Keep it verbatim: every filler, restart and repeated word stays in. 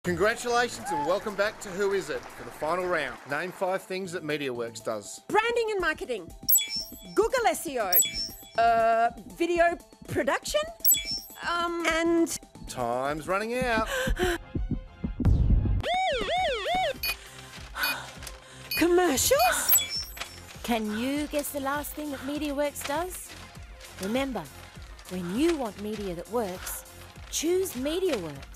Congratulations and welcome back to Who Is It for the final round. Name five things that Mediaworx does. Branding and marketing, Google S E O, uh, video production, um, and... Time's running out. Commercials? Can you guess the last thing that Mediaworx does? Remember, when you want media that works, choose Mediaworx.